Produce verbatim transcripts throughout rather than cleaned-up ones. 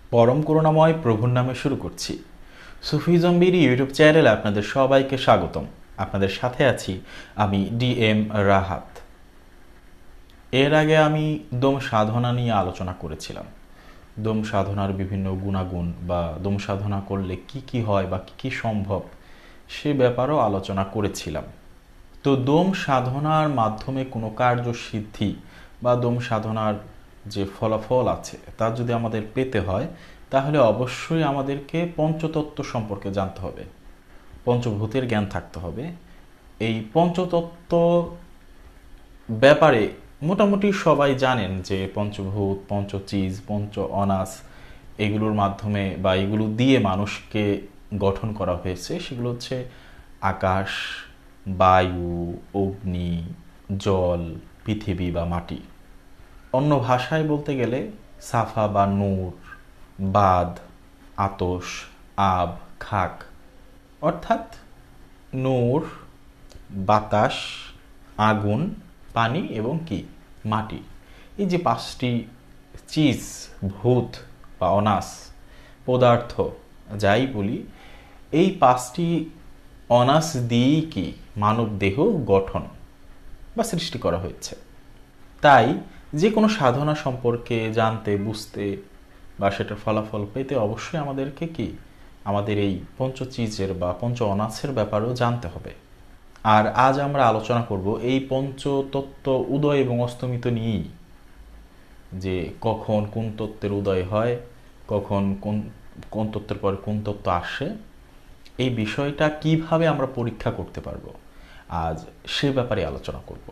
পরম করুণাময় প্রভুর নামে শুরু করছি। সুফিজম বিডি ইউটিউব চ্যানেলে আপনাদের সবাইকে স্বাগতম। আপনাদের সাথে আছি আমি ডি এম রাহাত। এর আগে আমি দম সাধনা নিয়ে আলোচনা করেছিলাম। দম সাধনার বিভিন্ন গুণাগুণ বা দম সাধনা করলে কি কি হয় বা কি কি সম্ভব সে ব্যাপারেও আলোচনা করেছিলাম। তো দম সাধনার মাধ্যমে কোনো কার্যসিদ্ধি বা দম সাধনার যে ফলাফল আছে তা যদি আমাদের পেতে হয় তাহলে অবশ্যই আমাদেরকে পঞ্চতত্ত্ব সম্পর্কে জানতে হবে, পঞ্চভূতের জ্ঞান থাকতে হবে। এই পঞ্চতত্ত্ব ব্যাপারে মোটামুটি সবাই জানেন যে পঞ্চভূত, পঞ্চচিজ, পঞ্চ অনাস এগুলোর মাধ্যমে বা এগুলো দিয়ে মানুষকে গঠন করা হয়েছে। সেগুলো হচ্ছে আকাশ, বায়ু, অগ্নি, জল, পৃথিবী বা মাটি। অন্য ভাষায় বলতে গেলে সাফা বা নূর, বাদ, আতস, আব, খাক, অর্থাৎ নূর, বাতাস, আগুন, পানি এবং কি মাটি। এই যে পাঁচটি চিজ, ভূত বা অনাস, পদার্থ যাই বলি, এই পাঁচটি অনাস দিয়েই কি মানব দেহ গঠন বা সৃষ্টি করা হয়েছে। তাই যে কোনো সাধনা সম্পর্কে জানতে, বুঝতে বা সেটার ফলাফল পেতে অবশ্যই আমাদেরকে কি আমাদের এই পঞ্চচিজের বা পঞ্চ অনাসের ব্যাপারেও জানতে হবে। আর আজ আমরা আলোচনা করব এই পঞ্চতত্ত্ব উদয় এবং অস্তমিত নিয়েই, যে কখন কোন তত্ত্বের উদয় হয়, কখন কোন কোন তত্ত্বের পরে কোন তত্ত্ব আসে, এই বিষয়টা কিভাবে আমরা পরীক্ষা করতে পারবো আজ সে ব্যাপারে আলোচনা করব।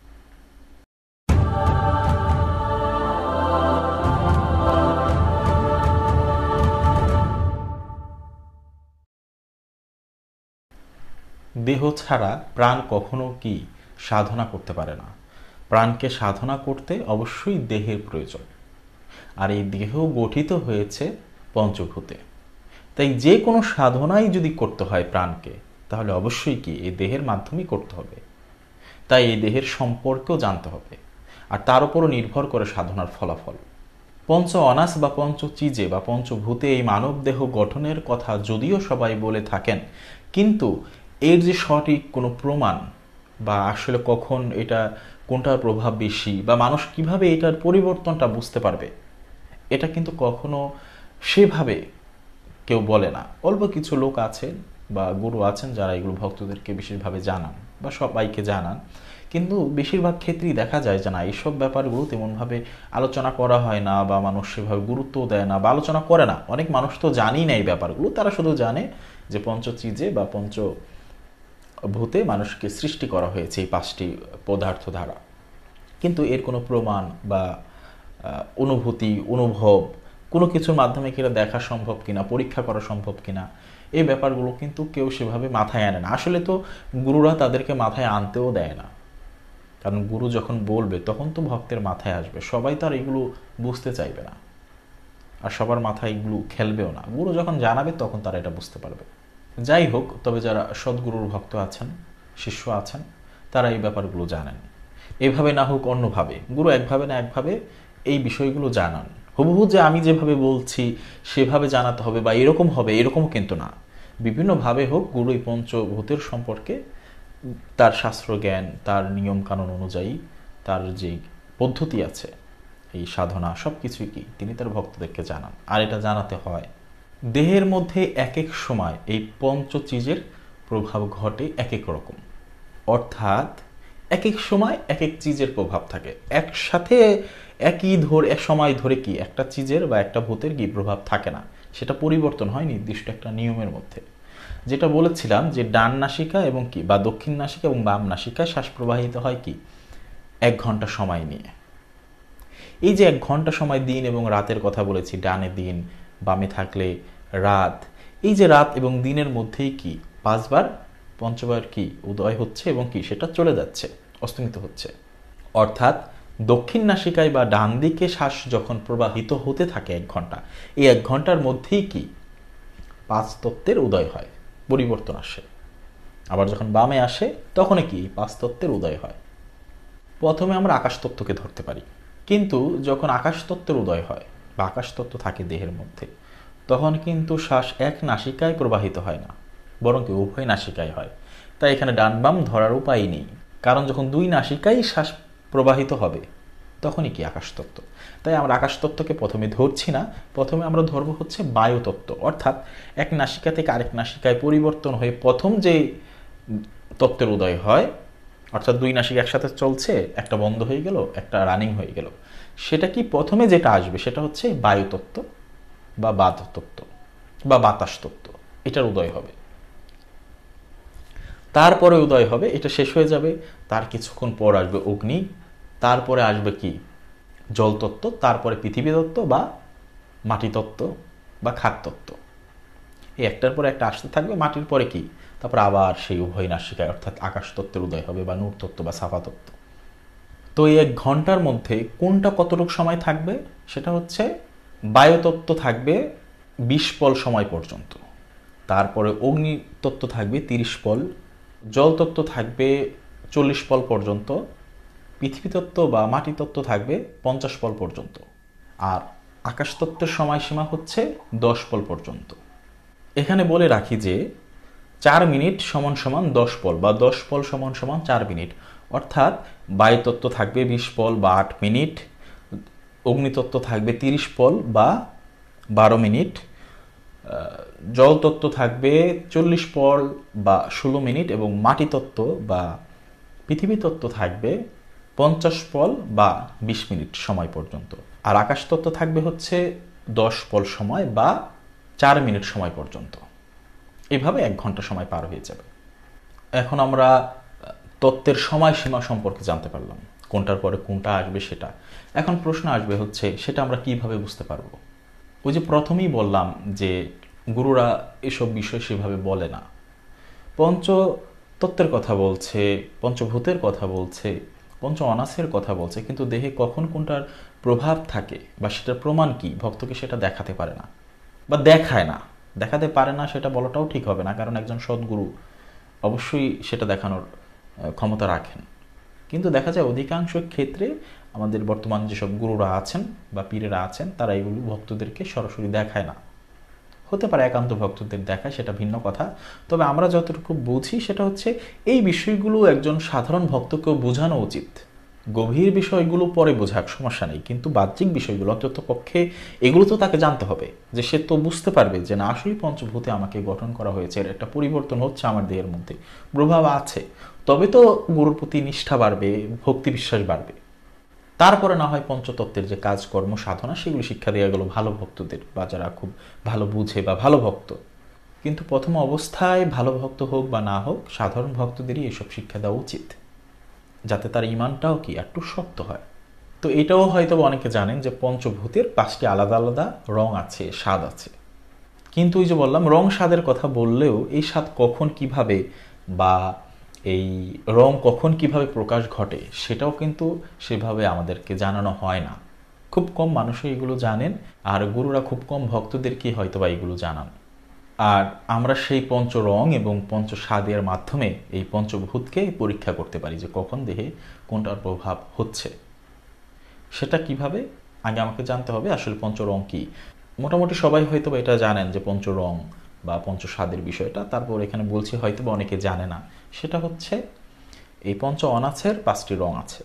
দেহ ছাড়া প্রাণ কখনো কি সাধনা করতে পারে না। প্রাণকে সাধনা করতে অবশ্যই দেহের প্রয়োজন, আর এই দেহ গঠিত হয়েছে পঞ্চভূতে। তাই যে কোনো সাধনাই যদি করতে হয় প্রাণকে, তাহলে অবশ্যই কি এই দেহের মাধ্যমেই করতে হবে। তাই এই দেহের সম্পর্কেও জানতে হবে, আর তার উপরও নির্ভর করে সাধনার ফলাফল। পঞ্চ অনাস বা পঞ্চচিজে বা পঞ্চভূতে এই মানব দেহ গঠনের কথা যদিও সবাই বলে থাকেন, কিন্তু এর যে সঠিক কোনো প্রমাণ বা আসলে কখন এটা কোনটার প্রভাব বেশি বা মানুষ কিভাবে এটার পরিবর্তনটা বুঝতে পারবে, এটা কিন্তু কখনো সেভাবে কেউ বলে না। অল্প কিছু লোক আছেন বা গুরু আছেন যারা এগুলো ভক্তদেরকে বিশেষভাবে জানান বা সবাইকে জানান, কিন্তু বেশিরভাগ ক্ষেত্রেই দেখা যায় যে না, এইসব ব্যাপারগুলো তেমনভাবে আলোচনা করা হয় না বা মানুষ সেভাবে গুরুত্ব দেয় না বা আলোচনা করে না। অনেক মানুষ তো জানেই না এই ব্যাপারগুলো, তারা শুধু জানে যে পঞ্চচিজে বা পঞ্চ ভূতে মানুষকে সৃষ্টি করা হয়েছে এই পাঁচটি পদার্থ দ্বারা, কিন্তু এর কোনো প্রমাণ বা অনুভূতি, অনুভব কোনো কিছুর মাধ্যমে কিনা দেখা সম্ভব কিনা, পরীক্ষা করা সম্ভব কিনা, এই ব্যাপারগুলো কিন্তু কেউ সেভাবে মাথায় আনে না। আসলে তো গুরুরা তাদেরকে মাথায় আনতেও দেয় না, কারণ গুরু যখন বলবে তখন তো ভক্তের মাথায় আসবে। সবাই তো আর এগুলো বুঝতে চাইবে না, আর সবার মাথায় এগুলো খেলবেও না। গুরু যখন জানাবে তখন তারা এটা বুঝতে পারবে। যাই হোক, তবে যারা সদ্গুরুর ভক্ত আছেন, শিষ্য আছেন, তারা এই ব্যাপারগুলো জানেন। এভাবে না হোক অন্যভাবে, গুরু একভাবে না একভাবে এই বিষয়গুলো জানান। হুবহু যে আমি যেভাবে বলছি সেভাবে জানাতে হবে বা এরকম হবে, এরকম কিন্তু না। বিভিন্নভাবে হোক গুরু এই পঞ্চভূতের সম্পর্কে তার শাস্ত্র জ্ঞান, তার নিয়ম কানুন অনুযায়ী তার যে পদ্ধতি আছে এই সাধনা, সব কিছুই কি তিনি তার ভক্তদেরকে জানান, আর এটা জানাতে হয়। দেহের মধ্যে এক এক সময় এই পঞ্চচিজের প্রভাব ঘটে এক এক রকম, অর্থাৎ এক এক সময় এক এক চিজের প্রভাব থাকে। একসাথে একই ধরে এক সময় ধরে কি একটা চিজের বা একটা ভূতের কি প্রভাব থাকে না, সেটা পরিবর্তন হয় নির্দিষ্ট একটা নিয়মের মধ্যে। যেটা বলেছিলাম যে ডান নাসিকা এবং কি বা দক্ষিণ নাসিকা এবং বাম নাসিকায় শ্বাস প্রবাহিত হয় কি এক ঘন্টা সময় নিয়ে। এই যে এক ঘন্টা সময় দিন এবং রাতের কথা বলেছি, ডানে দিন, বামে থাকলে রাত, এই যে রাত এবং দিনের মধ্যেই কি পাঁচবার পঞ্চবার কি উদয় হচ্ছে এবং কি সেটা চলে যাচ্ছে, অস্তমিত হচ্ছে। অর্থাৎ দক্ষিণ নাসিকায় বা ডান দিকে শ্বাস যখন প্রবাহিত হতে থাকে এক ঘন্টা, এই এক ঘন্টার মধ্যেই কি পাঁচ তত্ত্বের উদয় হয়, পরিবর্তন আসে। আবার যখন বামে আসে তখনই কি পাঁচ তত্ত্বের উদয় হয়। প্রথমে আমরা আকাশ তত্ত্বকে ধরতে পারি, কিন্তু যখন আকাশ তত্ত্বের উদয় হয় বা আকাশতত্ত্ব থাকে দেহের মধ্যে, তখন কিন্তু শ্বাস এক নাসিকায় প্রবাহিত হয় না, বরং কি উভয় নাসিকায় হয়। তাই এখানে ডান বাম ধরার উপায় নেই, কারণ যখন দুই নাসিকায় শ্বাস প্রবাহিত হবে তখনই কি আকাশতত্ত্ব। তাই আমরা আকাশতত্ত্বকে প্রথমে ধরছি না, প্রথমে আমরা ধরবো হচ্ছে বায়ুতত্ত্ব, অর্থাৎ এক নাসিকা থেকে আরেক নাসিকায় পরিবর্তন হয়ে প্রথম যে তত্ত্বের উদয় হয়, অর্থাৎ দুই নাসিকা একসাথে চলছে, একটা বন্ধ হয়ে গেল, একটা রানিং হয়ে গেল, সেটা কি প্রথমে যেটা আসবে সেটা হচ্ছে বায়ুতত্ত্ব বা বাততত্ত্ব বা বাতাস তত্ত্ব, এটার উদয় হবে। তারপরে উদয় হবে, এটা শেষ হয়ে যাবে, তার কিছুক্ষণ পর আসবে অগ্নি, তারপরে আসবে কি জলতত্ত্ব, তারপরে পৃথিবী তত্ত্ব বা মাটি তত্ত্ব বা খাদ্যতত্ত্ব। এই একটার পরে একটা আসতে থাকবে, মাটির পরে কি, তারপর আবার সেই উভয় নাসিকায় অর্থাৎ আকাশ তত্ত্বের উদয় হবে বা নূর তত্ত্ব বা সাফা তত্ত্ব। তো এই এক ঘন্টার মধ্যে কোনটা কতটুকু সময় থাকবে, সেটা হচ্ছে বায়ুতত্ত্ব থাকবে বিশ পল সময় পর্যন্ত, তারপরে অগ্নিতত্ত্ব থাকবে তিরিশ পল, জলতত্ত্ব থাকবে চল্লিশ পল পর্যন্ত, পৃথিবীতত্ত্ব বা মাটিতত্ত্ব থাকবে পঞ্চাশ পল পর্যন্ত, আর আকাশতত্ত্বের সময়সীমা হচ্ছে দশ পল পর্যন্ত। এখানে বলে রাখি যে চার মিনিট সমান সমান দশ পল বা দশ পল সমান সমান চার মিনিট, অর্থাৎ বায়ুতত্ত্ব থাকবে বিশ পল বা আট মিনিট, অগ্নিতত্ত্ব থাকবে তিরিশ পল বা বারো মিনিট, জলতত্ত্ব থাকবে চল্লিশ পল বা ষোলো মিনিট এবং মাটিতত্ত্ব বা পৃথিবী তত্ত্ব থাকবে পঞ্চাশ পল বা বিশ মিনিট সময় পর্যন্ত, আর আকাশতত্ত্ব থাকবে হচ্ছে দশ পল সময় বা চার মিনিট সময় পর্যন্ত। এভাবে এক ঘন্টা সময় পার হয়ে যাবে। এখন আমরা তত্ত্বের সময়সীমা সম্পর্কে জানতে পারলাম, কোনটার পরে কোনটা আসবে সেটা। এখন প্রশ্ন আসবে হচ্ছে সেটা আমরা কিভাবে বুঝতে পারবো। ওই যে প্রথমেই বললাম যে গুরুরা এসব বিষয় সেভাবে বলে না, পঞ্চতত্ত্বের কথা বলছে, পঞ্চভূতের কথা বলছে, পঞ্চ অনাসের কথা বলছে, কিন্তু দেহে কখন কোনটার প্রভাব থাকে বা সেটার প্রমাণ কি ভক্তকে সেটা দেখাতে পারে না বা দেখায় না। দেখাতে পারে না সেটা বলাটাও ঠিক হবে না, কারণ একজন সদ্গুরু অবশ্যই সেটা দেখানোর ক্ষমতা রাখেন, কিন্তু দেখা যায় অধিকাংশ ক্ষেত্রে আমাদের বর্তমান যেসব গুরুরা আছেন বা পীরেরা আছেন তারা এগুলো ভক্তদেরকে সরাসরি দেখায় না। হতে পারে একান্ত ভক্তদের দেখায়, সেটা ভিন্ন কথা। তবে আমরা যতটুকু বুঝি সেটা হচ্ছে এই বিষয়গুলো একজন সাধারণ ভক্তকেও বোঝানো উচিত। গভীর বিষয়গুলো পরে বোঝাক, সমস্যা নেই, কিন্তু বাহ্যিক বিষয়গুলো অন্তত পক্ষে এগুলো তো তাকে জানতে হবে, যে সে তো বুঝতে পারবে যে না আসলেই পঞ্চভূতে আমাকে গঠন করা হয়েছে, এর একটা পরিবর্তন হচ্ছে আমার দেহের মধ্যে, প্রভাব আছে, তবে তো গুরুর প্রতি নিষ্ঠা বাড়বে, ভক্তি বিশ্বাস বাড়বে। তারপরে না হয় পঞ্চতত্ত্বের যে কাজকর্ম সাধনা সেগুলো শিক্ষা দেওয়া গেল ভালো ভক্তদের বা যারা খুব ভালো বুঝে বা ভালো ভক্ত। কিন্তু প্রথম অবস্থায় ভালো ভক্ত হোক বা না হোক সাধারণ ভক্তদেরই এসব শিক্ষা দেওয়া উচিত, যাতে তার ইমানটাও কি একটু শক্ত হয়। তো এটাও হয়তো অনেকে জানেন যে পঞ্চভূতের পাঁচটি আলাদা আলাদা রং আছে, স্বাদ আছে, কিন্তু ওই যে বললাম রং স্বাদের কথা বললেও এই স্বাদ কখন কিভাবে বা এই রং কখন কিভাবে প্রকাশ ঘটে সেটাও কিন্তু সেভাবে আমাদেরকে জানানো হয় না। খুব কম মানুষই এগুলো জানেন, আর গুরুরা খুব কম ভক্তদেরকে হয়তো বা এগুলো জানান। আর আমরা সেই পঞ্চ রং এবং পঞ্চ স্বাদের মাধ্যমে এই পঞ্চভূতকে পরীক্ষা করতে পারি যে কখন দেহে কোনটার প্রভাব হচ্ছে। সেটা কিভাবে, আগে আমাকে জানতে হবে আসলে পঞ্চ রং কি। মোটামুটি সবাই হয়তো বা এটা জানেন যে পঞ্চ রং বা পঞ্চ স্বাদের বিষয়টা, তারপর এখানে বলছি হয়তো বা অনেকে জানে না। সেটা হচ্ছে এই পঞ্চ অনাসের পাঁচটি রং আছে।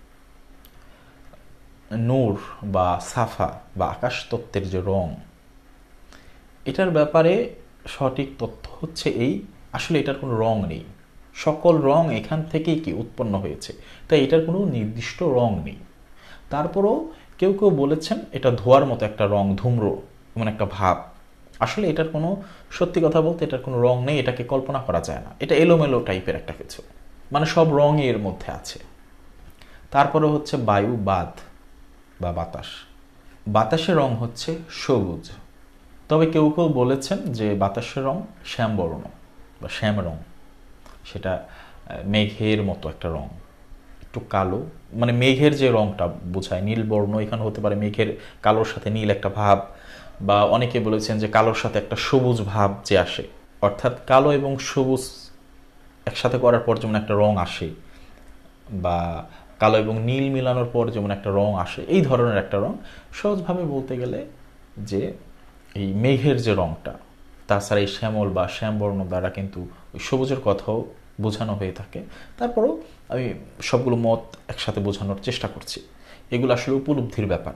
নূর বা সাফা বা আকাশ তত্ত্বের যে রং, এটার ব্যাপারে সঠিক তথ্য হচ্ছে এই, আসলে এটার কোনো রং নেই, সকল রং এখান থেকেই কি উৎপন্ন হয়েছে, তাই এটার কোনো নির্দিষ্ট রং নেই। তারপরও কেউ কেউ বলেছেন এটা ধোয়ার মতো একটা রং, ধূম্র এমন একটা ভাব। আসলে এটার কোনো, সত্যি কথা বলতে এটার কোনো রং নেই, এটাকে কল্পনা করা যায় না, এটা এলোমেলো টাইপের একটা কিছু, মানে সব রঙই এর মধ্যে আছে। তারপরে হচ্ছে বায়ু, বাদ বা বাতাস। বাতাসের রং হচ্ছে সবুজ, তবে কেউ কেউ বলেছেন যে বাতাসের রং শ্যামবর্ণ বা শ্যাম রং, সেটা মেঘের মতো একটা রং, একটু কালো, মানে মেঘের যে রংটা বোঝায় নীলবর্ণ, এখানে হতে পারে মেঘের কালোর সাথে নীল একটা ভাব, বা অনেকে বলেছেন যে কালোর সাথে একটা সবুজ ভাব যে আসে, অর্থাৎ কালো এবং সবুজ একসাথে করার পর যেমন একটা রং আসে, বা কালো এবং নীল মিলানোর পর যেমন একটা রং আসে, এই ধরনের একটা রং। সহজভাবে বলতে গেলে যে এই মেঘের যে রংটা, তাছাড়া এই শ্যামল বা শ্যামবর্ণ দ্বারা কিন্তু ওই সবুজের কথাও বোঝানো হয়ে থাকে। তারপরেও আমি সবগুলো মত একসাথে বোঝানোর চেষ্টা করছি। এগুলো আসলে উপলব্ধির ব্যাপার,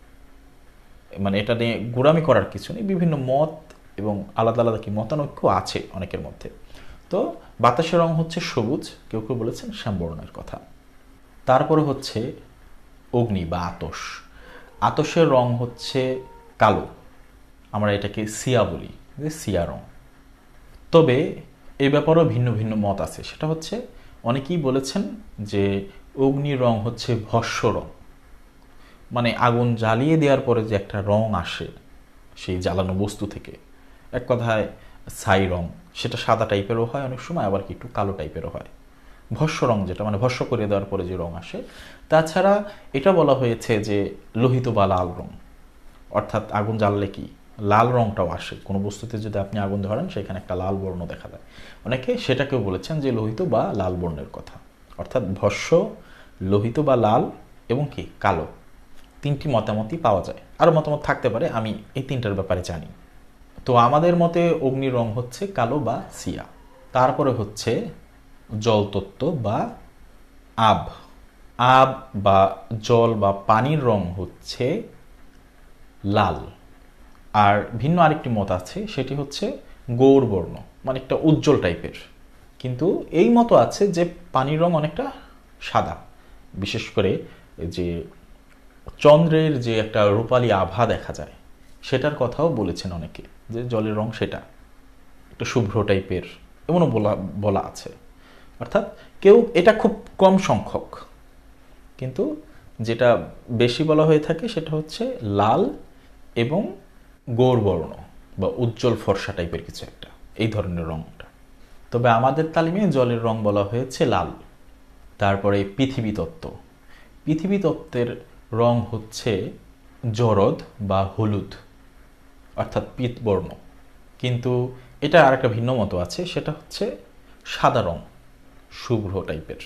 মানে এটা নিয়ে গোড়ামি করার কিছু নেই। বিভিন্ন মত এবং আলাদা আলাদা কি মতানৈক্য আছে অনেকের মধ্যে। তো বাতাসের রং হচ্ছে সবুজ, কেউ কেউ বলেছেন শ্যামবর্ণের কথা। তারপরে হচ্ছে অগ্নি বা আতশ। আতশের রং হচ্ছে কালো, আমরা এটাকে সিয়া বলি, যে সিয়া রং। তবে এই ব্যাপারেও ভিন্ন ভিন্ন মত আছে। সেটা হচ্ছে অনেকেই বলেছেন যে অগ্নির রং হচ্ছে ভস্য রং, মানে আগুন জ্বালিয়ে দেওয়ার পরে যে একটা রং আসে সেই জ্বালানো বস্তু থেকে, এক কথায় ছাই রং, সেটা সাদা টাইপেরও হয় অনেক সময়, আবার কি একটু কালো টাইপেরও হয়। ভস্য রং যেটা মানে ভস্য করে দেওয়ার পরে যে রং আসে। তাছাড়া এটা বলা হয়েছে যে লোহিত বা লাল রং, অর্থাৎ আগুন জ্বাললে কি লাল রংটাও আসে, কোনো বস্তুতে যদি আপনি আগুন ধরেন সেখানে একটা লাল বর্ণ দেখা যায়। অনেকে সেটাকেও বলেছেন যে লোহিত বা লাল বর্ণের কথা, অর্থাৎ ভস্য, লোহিত বা লাল এবং কি কালো, তিনটি মতামতই পাওয়া যায়। আরও মতামত থাকতে পারে, আমি এই তিনটার ব্যাপারে জানি। তো আমাদের মতে অগ্নির রং হচ্ছে কালো বা সিয়া। তারপরে হচ্ছে জলতত্ত্ব বা আব। আব বা জল বা পানির রং হচ্ছে লাল। আর ভিন্ন আরেকটি মত আছে, সেটি হচ্ছে গৌরবর্ণ, মানে একটা উজ্জ্বল টাইপের। কিন্তু এই মতো আছে যে পানির রং অনেকটা সাদা, বিশেষ করে যে চন্দ্রের যে একটা রূপালী আভা দেখা যায় সেটার কথাও বলেছেন অনেকে, যে জলের রং সেটা একটা শুভ্র টাইপের, এমনও বলা বলা আছে। অর্থাৎ কেউ, এটা খুব কম সংখ্যক, কিন্তু যেটা বেশি বলা হয়ে থাকে সেটা হচ্ছে লাল এবং গৌরবর্ণ বা উজ্জ্বল ফর্সা টাইপের কিছু একটা, এই ধরনের রংটা। তবে আমাদের তালিমে জলের রং বলা হয়েছে লাল। তারপরে পৃথিবী তত্ত্ব। পৃথিবী তত্ত্বের রং হচ্ছে জরদ বা হলুদ, অর্থাৎ পীতবর্ণ। কিন্তু এটা আর একটা ভিন্ন মতো আছে, সেটা হচ্ছে সাদা রং, শুভ্র টাইপের,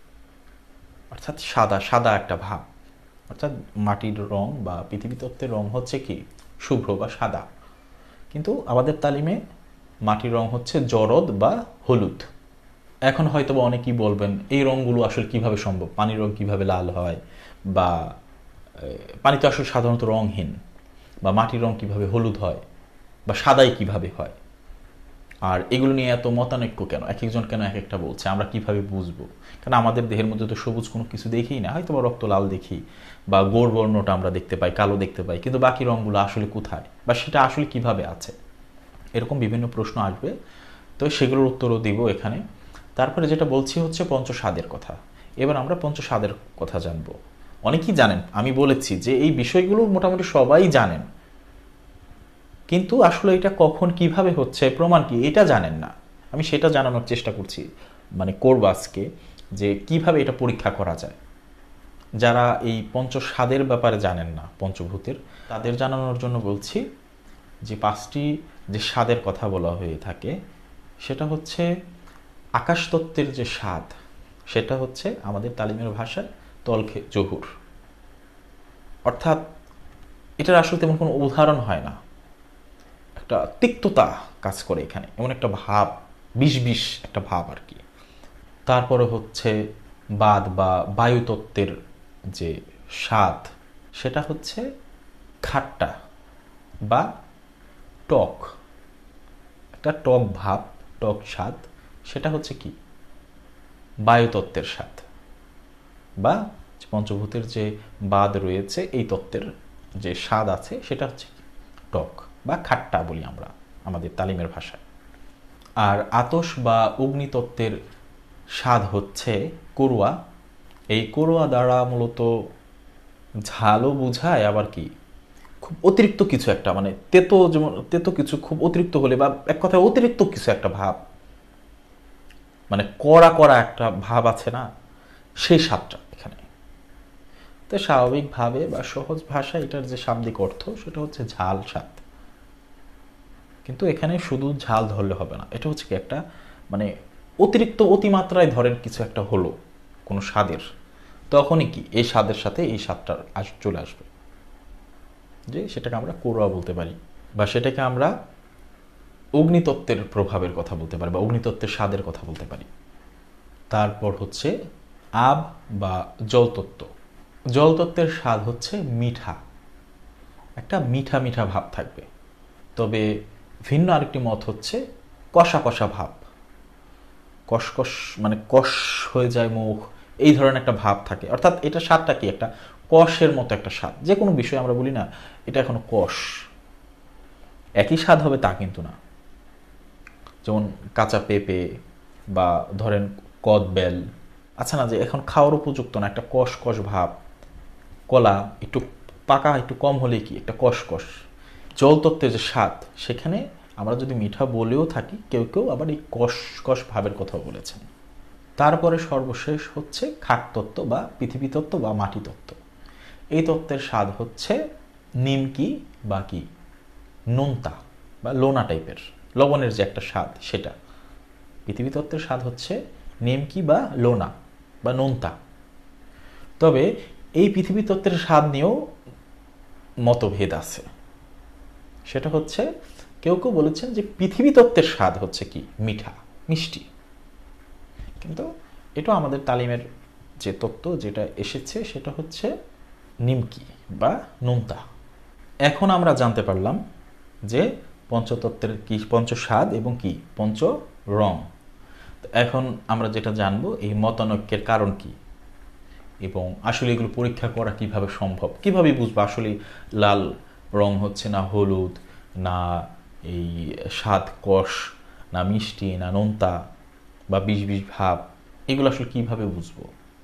অর্থাৎ সাদা সাদা একটা ভাব। অর্থাৎ মাটির রং বা পৃথিবী তত্ত্বের রং হচ্ছে কি শুভ্র বা সাদা, কিন্তু আমাদের তালিমে মাটির রং হচ্ছে জরদ বা হলুদ। এখন হয়তো বা অনেকেই বলবেন এই রঙগুলো আসলে কিভাবে সম্ভব, পানির রং কিভাবে লাল হয়, বা পানি তো আসলে সাধারণত রংহীন, বা মাটির রং কিভাবে হলুদ হয়, বা সাদাই কিভাবে হয়, আর এগুলো নিয়ে এত মতানৈক্য কেন, এক একজন কেন এক একটা বলছে, আমরা কিভাবে বুঝবো? কারণ আমাদের দেহের মধ্যে তো সবুজ কোনো কিছু দেখি না, হয়তো বা রক্ত লাল দেখি, বা গৌরবর্ণটা আমরা দেখতে পাই, কালো দেখতে পাই, কিন্তু বাকি রঙগুলো আসলে কোথায়, বা সেটা আসলে কিভাবে আছে, এরকম বিভিন্ন প্রশ্ন আসবে। তো সেগুলোর উত্তরও দিব এখানে। তারপরে যেটা বলছি হচ্ছে পঞ্চস্বাদের কথা। এবার আমরা পঞ্চস্বাদের কথা জানবো। অনেকেই জানেন, আমি বলেছি যে এই বিষয়গুলো মোটামুটি সবাই জানেন, কিন্তু আসলে এটা কখন কিভাবে হচ্ছে, প্রমাণ কি, এটা জানেন না। আমি সেটা জানানোর চেষ্টা করছি, মানে করব আজকে, যে কিভাবে এটা পরীক্ষা করা যায়। যারা এই পঞ্চস্বাদের ব্যাপারে জানেন না, পঞ্চভূতের, তাদের জানানোর জন্য বলছি যে পাঁচটি যে স্বাদের কথা বলা হয়ে থাকে, সেটা হচ্ছে আকাশতত্ত্বের যে স্বাদ, সেটা হচ্ছে আমাদের তালিমের ভাষায় তলখে জহুর। অর্থাৎ এটার আসলে তেমন কোনো উদাহরণ হয় না, একটা তিক্ততা কাজ করে এখানে, এমন একটা ভাব, বিষ বিষ একটা ভাব আর কি। তারপরে হচ্ছে বাদ বা বায়ুতত্ত্বের যে স্বাদ, সেটা হচ্ছে খাট্টা বা টক, একটা টক ভাব, টক স্বাদ, সেটা হচ্ছে কি বায়ুতত্ত্বের স্বাদ। বা পঞ্চভূতের যে বাদ রয়েছে, এই তত্ত্বের যে স্বাদ আছে সেটা হচ্ছে টক বা খাট্টা বলি আমরা আমাদের তালিমের ভাষায়। আর আতশ বা অগ্নিতত্ত্বের স্বাদ হচ্ছে করুয়া। এই করুয়া দ্বারা মূলত ঝালও বোঝায়, আবার কি খুব অতিরিক্ত কিছু একটা, মানে তেতো, যেমন তেতো কিছু খুব অতিরিক্ত হলে, বা এক কথায় অতিরিক্ত কিছু একটা ভাব, মানে কড়া কড়া একটা ভাব আছে না, সেই স্বাদটা এখানে। তো স্বাভাবিকভাবে বা সহজ ভাষায় এটার যে শাব্দিক অর্থ সেটা হচ্ছে ঝাল স্বাদ। কিন্তু এখানে শুধু ঝাল ধরলে হবে না, এটা হচ্ছে কি একটা মানে অতিরিক্ত অতিমাত্রায় ধরেন কিছু একটা হলো কোনো স্বাদের, তখনই কি এই স্বাদের সাথে এই স্বাদটা আস চলে আসবে, যে সেটাকে আমরা কোরোয়া বলতে পারি, বা সেটাকে আমরা অগ্নিতত্ত্বের প্রভাবের কথা বলতে পারি, বা অগ্নিতত্ত্বের স্বাদের কথা বলতে পারি। তারপর হচ্ছে আব বা জলতত্ত্ব। জলতত্ত্বের স্বাদ হচ্ছে মিঠা, একটা মিঠা মিঠা ভাব থাকবে। তবে ভিন্ন আরেকটি মত হচ্ছে কষা কষা ভাব, কষকস মানে কষ হয়ে যায় মুখ, এই ধরনের একটা ভাব থাকে। অর্থাৎ এটা স্বাদটা কি, একটা কষের মতো একটা স্বাদ। যে কোনো বিষয় আমরা বলি না এটা এখনো কষ, একই স্বাদ হবে তা কিন্তু না। যেমন কাঁচা পেঁপে বা ধরেন কদবেল, আচ্ছা না, যে এখন খাওয়ার উপযুক্ত না, একটা কষ কষ ভাব। কলা একটু পাকা একটু কম হলে কি একটা কষকষ। জলতত্ত্বের যে স্বাদ, সেখানে আমরা যদি মিঠা বলেও থাকি, কেউ কেউ আবার এই কষকষ ভাবের কথাও বলেছেন। তারপরে সর্বশেষ হচ্ছে খাটতত্ত্ব বা পৃথিবী তত্ত্ব বা মাটি তত্ত্ব। এই তত্ত্বের স্বাদ হচ্ছে নিমকি বা কি নোনতা বা লোনা টাইপের, লবণের যে একটা স্বাদ সেটা। পৃথিবী তত্ত্বের স্বাদ হচ্ছে নিমকি বা লোনা বা নোনতা। তবে এই পৃথিবী তত্ত্বের স্বাদ নিয়েও মতভেদ আছে। সেটা হচ্ছে কেউ কেউ বলেছেন যে পৃথিবী তত্ত্বের স্বাদ হচ্ছে কি মিঠা মিষ্টি, কিন্তু এটা আমাদের তালিমের যে তত্ত্ব যেটা এসেছে সেটা হচ্ছে নিমকি বা নোনতা। এখন আমরা জানতে পারলাম যে পঞ্চতত্ত্বের কি পঞ্চ স্বাদ এবং কি পঞ্চ রং। এখন আমরা যেটা জানবো এই মতানৈক্যের কারণ কি, এবং আসলে এগুলো পরীক্ষা করা কিভাবে সম্ভব, কিভাবে বুঝবো আসলে লাল রং হচ্ছে না হলুদ, না এই স্বাদ কষ, না মিষ্টি, না নোনতা বা বিষ বিষ ভাব, এগুলো আসলে কিভাবে বুঝবো।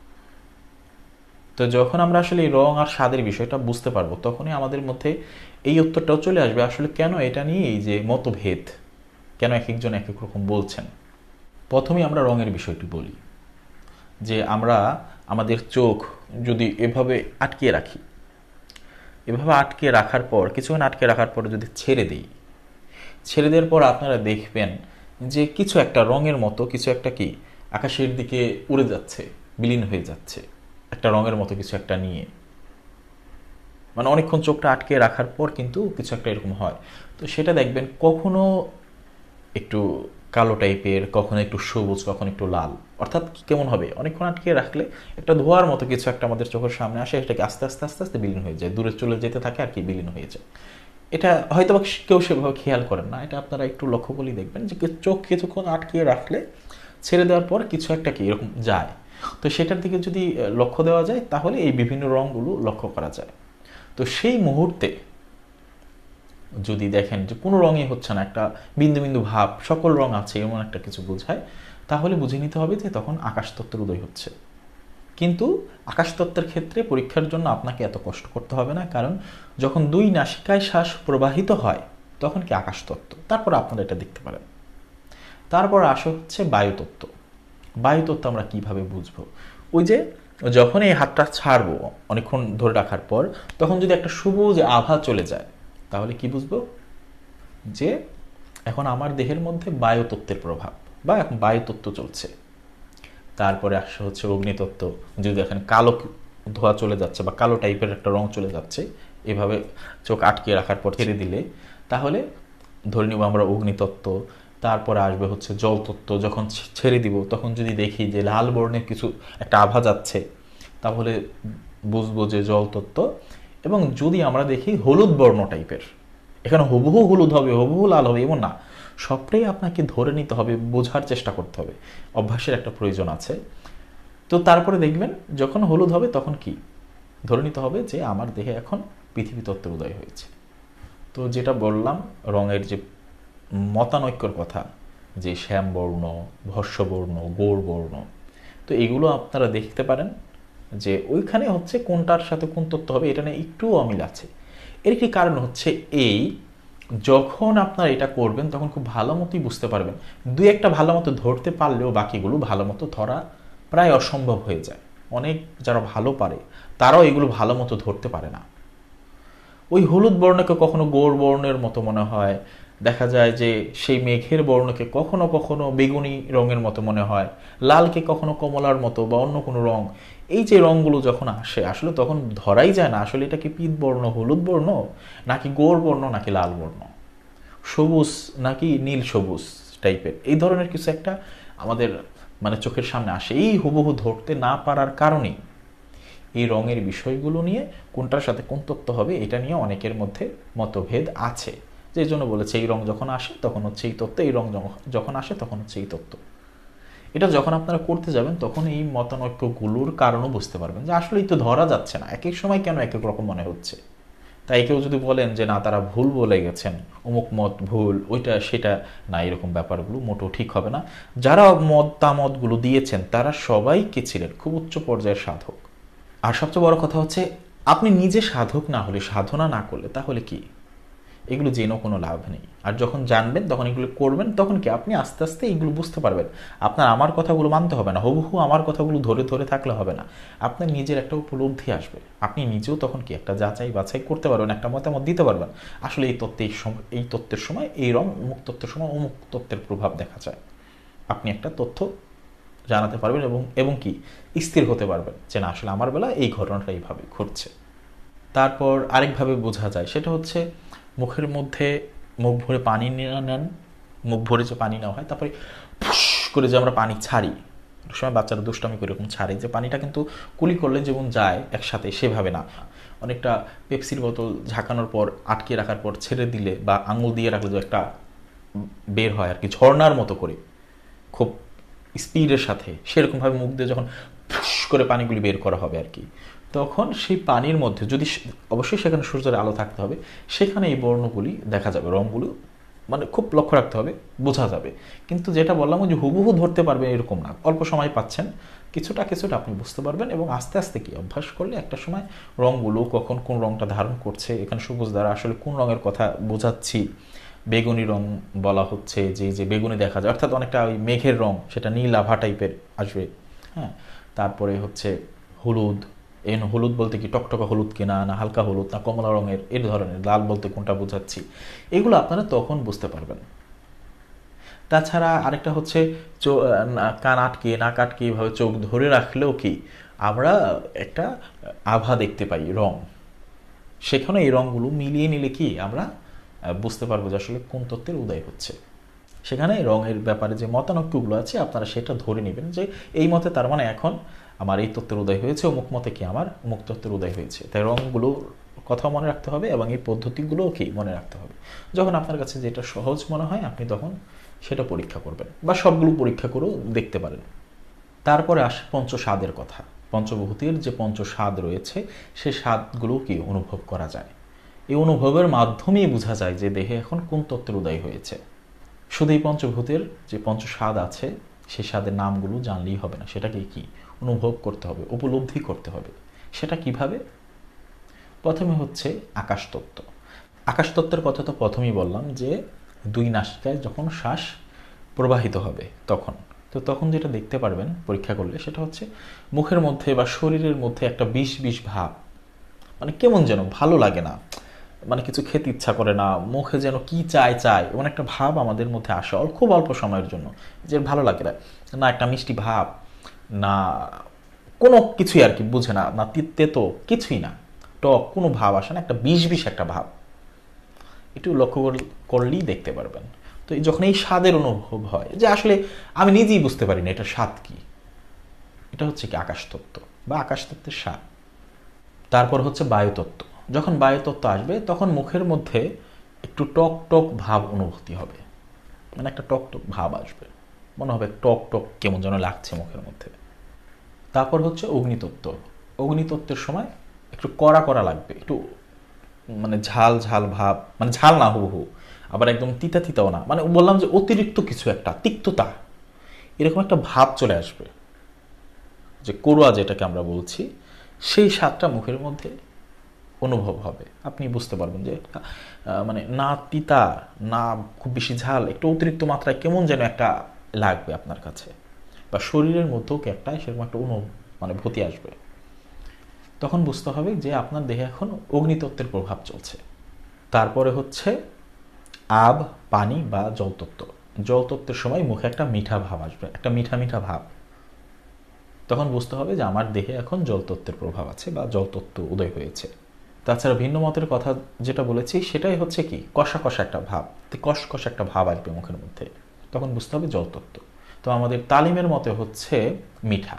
তো যখন আমরা আসলে এই রং আর স্বাদের বিষয়টা বুঝতে পারবো, তখনই আমাদের মধ্যে এই উত্তরটাও চলে আসবে আসলে কেন এটা নিয়ে এই যে মতভেদ, কেন এক একজন এক এক রকম বলছেন। প্রথমেই আমরা রঙের বিষয়টি বলি, যে আমরা আমাদের চোখ যদি এভাবে আটকে রাখি, এভাবে আটকে রাখার পর কিছুক্ষণ আটকে রাখার পর যদি ছেড়ে দিই, ছেড়ে দেওয়ার পর আপনারা দেখবেন যে কিছু একটা রঙের মতো কিছু একটা কি আকাশের দিকে উড়ে যাচ্ছে, বিলীন হয়ে যাচ্ছে একটা রঙের মতো কিছু একটা নিয়ে। মানে অনেকক্ষণ চোখটা আটকে রাখার পর কিন্তু কিছু একটা এরকম হয়। তো সেটা দেখবেন কখনো একটু কালো টাইপের, কখনো একটু সবুজ, কখনো একটু লাল। অর্থাৎ কেমন হবে, অনেকক্ষণ আটকে রাখলে একটা ধোঁয়ার মতো কিছু একটা আমাদের চোখের সামনে আসে, এটাকে আস্তে আস্তে আস্তে আস্তে বিলীন হয়ে যায়, দূরে চলে যেতে থাকে আর কি বিলীন হয়ে যায়। এটা হয়তো বা কেউ সেভাবে খেয়াল করেন না, এটা আপনারা একটু লক্ষ্য করলেই দেখবেন যে চোখ কিছুক্ষণ আটকে রাখলে ছেড়ে দেওয়ার পর কিছু একটা কি এরকম যায়। তো সেটার দিকে যদি লক্ষ্য দেওয়া যায় তাহলে এই বিভিন্ন রঙগুলো লক্ষ্য করা যায়। তো সেই মুহূর্তে যদি দেখেন যে কোনো রঙই হচ্ছে না, একটা বিন্দু বিন্দু ভাব, সকল রং আছে এমন একটা কিছু বোঝায়, তাহলে বুঝে নিতে হবে যে তখন আকাশতত্ত্বের উদয় হচ্ছে। কিন্তু আকাশতত্ত্বের ক্ষেত্রে পরীক্ষার জন্য আপনাকে এত কষ্ট করতে হবে না, কারণ যখন দুই নাসিকায় শ্বাস প্রবাহিত হয় তখন কি আকাশতত্ত্ব, তারপর আপনারা এটা দেখতে পারেন। তারপর আসে হচ্ছে বায়ুতত্ত্ব। বায়ুতত্ত্ব আমরা কিভাবে বুঝবো, ওই যে যখন এই হাতটা ছাড়বো অনেকক্ষণ ধরে রাখার পর, তখন যদি একটা সবুজ আভা চলে যায় তাহলে কি বুঝবো, যে এখন আমার দেহের মধ্যে বায়ুতত্ত্বের প্রভাব বা এখন বায়ুতত্ত্ব চলছে। তারপরে আসে হচ্ছে অগ্নিতত্ত্ব। যদি দেখেন কালো ধোঁয়া চলে যাচ্ছে বা কালো টাইপের একটা রং চলে যাচ্ছে এভাবে চোখ আটকে রাখার পর ছেড়ে দিলে, তাহলে ধরে নিব আমরা অগ্নিতত্ত্ব। তারপরে আসবে হচ্ছে জলতত্ত্ব। যখন ছেড়ে দিব তখন যদি দেখি যে লাল বর্ণের কিছু একটা আভা যাচ্ছে তাহলে বুঝবো যে জলতত্ত্ব। এবং যদি আমরা দেখি হলুদ বর্ণ টাইপের, এখানে হুবহু হলুদ হবে হুবহু লাল হবে এমন না, সবটাই আপনাকে ধরে নিতে হবে, বোঝার চেষ্টা করতে হবে, অভ্যাসের একটা প্রয়োজন আছে। তো তারপরে দেখবেন যখন হলুদ হবে তখন কি ধরে নিতে হবে যে আমার দেহে এখন পৃথিবী তত্ত্বের উদয় হয়েছে। তো যেটা বললাম রঙের যে মতানৈক্যর কথা, যে শ্যামবর্ণ, ভস্মবর্ণ, গৌরবর্ণ, তো এগুলো আপনারা দেখতে পারেন যে ওইখানে হচ্ছে কোনটার সাথে কোন তত্ত্ব হবে এটা নিয়ে একটু অমিল আছে। এর একটি কারণ হচ্ছে এই, যখন আপনারা এটা করবেন তখন খুব ভালো মতোই বুঝতে পারবেন, দুই একটা ভালো মতো ধরতে পারলেও বাকিগুলো ভালো মতো ধরা প্রায় অসম্ভব হয়ে যায়। অনেক যারা ভালো পারে তারাও এগুলো ভালো মতো ধরতে পারে না। ওই হলুদ বর্ণকে কখনো গৌর বর্ণের মতো মনে হয়, দেখা যায় যে সেই মেঘের বর্ণকে কখনো কখনো বেগুনি রঙের মতো মনে হয়, লালকে কখনো কমলার মতো বা অন্য কোনো রং। এই যে রঙগুলো যখন আসে আসলে তখন ধরাই যায় না আসলে এটা কি পীত বর্ণ, হলুদ বর্ণ, নাকি গোর বর্ণ, নাকি লাল বর্ণ, সবুজ নাকি নীল সবুজ টাইপের এই ধরনের কিছু একটা আমাদের মানে চোখের সামনে আসে। এই হুবহু ধরতে না পারার কারণেই এই রঙের বিষয়গুলো নিয়ে কোনটার সাথে কোন তত্ত্ব হবে এটা নিয়ে অনেকের মধ্যে মতভেদ আছে। যে জন্য বলেছে এই রং যখন আসে তখন হচ্ছে এই তত্ত্ব, এই রং যখন আসে তখন হচ্ছে এই তত্ত্ব। এটা যখন আপনারা করতে যাবেন তখন এই মতানৈক্যগুলোর কারণও বুঝতে পারবেন যে আসলেই তো ধরা যাচ্ছে না, এক এক সময় কেন এক এক রকম মনে হচ্ছে। তাই কেউ যদি বলেন যে না তারা ভুল বলে গেছেন, অমুক মত ভুল, ওইটা সেটা না, এরকম ব্যাপারগুলো মোটেও ঠিক হবে না। যারা মতামতগুলো দিয়েছেন তারা সবাই কে ছিলেন খুব উচ্চ পর্যায়ের সাধক। আর সবচেয়ে বড় কথা হচ্ছে আপনি নিজে সাধক না হলে, সাধনা না করলে তাহলে কি এগুলো জেনেও কোনো লাভ নেই। আর যখন জানবেন তখন এগুলো করবেন, তখন কি আপনি আস্তে আস্তে এইগুলো বুঝতে পারবেন। আপনার আমার কথাগুলো মানতে হবে না, হুবহু আমার কথাগুলো ধরে ধরে থাকলে হবে না, আপনার নিজের একটা উপলব্ধি আসবে। আপনি নিজেও তখন কি একটা যাচাই বাছাই করতে পারবেন, একটা মতামত দিতে পারবেন আসলে এই তত্ত্বে এই তত্ত্বের সময় এই রং, অমুক তত্ত্বের সময় অমুক তত্ত্বের প্রভাব দেখা যায়। আপনি একটা তথ্য জানাতে পারবেন এবং এবং কি স্থির হতে পারবেন যে না আসলে আমার বেলা এই ঘটনাটা এইভাবে ঘটছে। তারপর আরেকভাবে বোঝা যায় সেটা হচ্ছে মুখের মধ্যে মুখ ভরে পানি নেন, মুখ ভরে যে পানি নেওয়া হয় তারপরে ফুস করে যে আমরা পানি ছাড়ি, অনেক সময় বাচ্চারা দুষ্টামি করে এরকম ছাড়ে, যে পানিটা কিন্তু কুলি করলে যেমন যায় একসাথে সেভাবে না, অনেকটা পেপসির বোতল ঝাঁকানোর পর আটকে রাখার পর ছেড়ে দিলে বা আঙুল দিয়ে রাখলে যে একটা বের হয় আর কি ঝর্ণার মতো করে খুব স্পিডের সাথে, সেরকমভাবে মুখ দিয়ে যখন ফুস করে পানিগুলি বের করা হবে আর কি, তখন সেই পানির মধ্যে যদি অবশ্যই সেখানে সূর্যের আলো থাকতে হবে, সেখানে এই বর্ণগুলি দেখা যাবে, রঙগুলো মানে খুব লক্ষ্য রাখতে হবে, বোঝা যাবে। কিন্তু যেটা বললাম যে হুবহু ধরতে পারবেন এরকম না, অল্প সময় পাচ্ছেন, কিছুটা কিছুটা আপনি বুঝতে পারবেন এবং আস্তে আস্তে কি অভ্যাস করলে একটা সময় রঙগুলো কখন কোন রঙটা ধারণ করছে, এখানে সবুজ দ্বারা আসলে কোন রঙের কথা বোঝাচ্ছি, বেগুনি রং বলা হচ্ছে যে যে বেগুনি দেখা যায় অর্থাৎ অনেকটা ওই মেঘের রং, সেটা নীল আভা টাইপের আসবে। হ্যাঁ, তারপরে হচ্ছে হলুদ, এন হলুদ বলতে কি টকটকা হলুদ কিনা, না হালকা হলুদ, না কমলা রঙের, এর ধরনের, লাল বলতে কোনটা বোঝাচ্ছি, এগুলো আপনারা তখন বুঝতে পারবেন। তাছাড়া আরেকটা হচ্ছে কান আটকে নাক আটকে এভাবে চোখ ধরে রাখলেও কি আমরা একটা আভা দেখতে পাই, রং, সেখানে এই রঙগুলো মিলিয়ে নিলে কি আমরা বুঝতে পারবো যে আসলে কোন তত্ত্বের উদয় হচ্ছে। সেখানে রঙের ব্যাপারে যে মতানৈক্যগুলো আছে আপনারা সেটা ধরে নেবেন যে এই মতে তার মানে এখন আমার এই তত্ত্বের উদয় হয়েছে, অমুক মতে কি আমার অমুক তত্ত্বের উদয় হয়েছে। তাই রঙগুলো কথা মনে রাখতে হবে এবং এই পদ্ধতিগুলোও কি মনে রাখতে হবে। যখন আপনার কাছে যেটা সহজ মনে হয় আপনি তখন সেটা পরীক্ষা করবেন বা সবগুলো পরীক্ষা করেও দেখতে পারেন। তারপরে আসে পঞ্চস্বাদের কথা। পঞ্চভূতির যে পঞ্চস্বাদ রয়েছে সেই স্বাদগুলো কি অনুভব করা যায়, এই অনুভবের মাধ্যমেই বোঝা যায় যে দেহে এখন কোন তত্ত্বের উদয় হয়েছে। শুধু এই পঞ্চভূতের যে পঞ্চস্বাদ আছে সেই স্বাদের নামগুলো জানলেই হবে না, সেটাকে কি অনুভব করতে হবে, উপলব্ধি করতে হবে। সেটা কিভাবে? প্রথমে হচ্ছে আকাশতত্ত্ব। আকাশতত্ত্বের কথা তো প্রথমেই বললাম যে দুই নাসিকায় যখন শ্বাস প্রবাহিত হবে তখন, তো তখন যেটা দেখতে পারবেন পরীক্ষা করলে সেটা হচ্ছে মুখের মধ্যে বা শরীরের মধ্যে একটা বিষ বিষ ভাব, মানে কেমন যেন ভালো লাগে না, মানে কিছু খেতে ইচ্ছা করে না, মুখে যেন কি চায় চায় এমন একটা ভাব আমাদের মধ্যে আসে খুব অল্প সময়ের জন্য, যে ভালো লাগে না, না একটা মিষ্টি ভাব, না কোনো কিছুই আর কি বুঝে না, না তেতো কিছুই না, টক কোনো ভাব আসে না, একটা বিষ বিষ একটা ভাব, একটু লক্ষ্য করলেই দেখতে পারবেন। তো যখন এই স্বাদের অনুভব হয় যে আসলে আমি নিজেই বুঝতে পারি না এটা স্বাদ কি, এটা হচ্ছে কি আকাশতত্ত্ব বা আকাশতত্ত্বের স্বাদ। তারপর হচ্ছে বায়ুতত্ত্ব। যখন বায়ুতত্ত্ব আসবে তখন মুখের মধ্যে একটু টক টক ভাব অনুভূতি হবে, মানে একটা টক টক ভাব আসবে, মনে হবে টক টক কেমন যেন লাগছে মুখের মধ্যে। তারপর হচ্ছে অগ্নিতত্ত্ব। অগ্নিতত্ত্বের সময় একটু কড়া কড়া লাগবে, একটু মানে ঝাল ঝাল ভাব, মানে ঝাল না হুবহু, আবার একদম তিতা তিতাও না, মানে বললাম যে অতিরিক্ত কিছু একটা তিক্ততা, এরকম একটা ভাব চলে আসবে, যে করুয়া যেটাকে আমরা বলছি সেই স্বাদটা মুখের মধ্যে অনুভব হবে। আপনি বুঝতে পারবেন যে মানে না তিতা না খুব বেশি ঝাল, একটু অতিরিক্ত মাত্রায় কেমন যেন একটা লাগবে আপনার কাছে, বা শরীরের মধ্যেও কি একটা সেরকম একটা অনু মানে ভূতি আসবে। তখন বুঝতে হবে যে আপনার দেহে এখন অগ্নিতত্ত্বের প্রভাব চলছে। তারপরে হচ্ছে আব পানি বা জলতত্ত্ব। জলতত্ত্বের সময় মুখে একটা মিঠা ভাব আসবে, একটা মিঠা মিঠা ভাব, তখন বুঝতে হবে যে আমার দেহে এখন জলতত্ত্বের প্রভাব আছে বা জলতত্ত্ব উদয় হয়েছে। তাছাড়া ভিন্ন মতের কথা যেটা বলেছি সেটাই হচ্ছে কি, কষা কষা একটা ভাব, কষ কষা একটা ভাব আসবে মুখের মধ্যে, তখন বুঝতে হবে জলতত্ত্ব। তো আমাদের তালিমের মতে হচ্ছে মিঠা।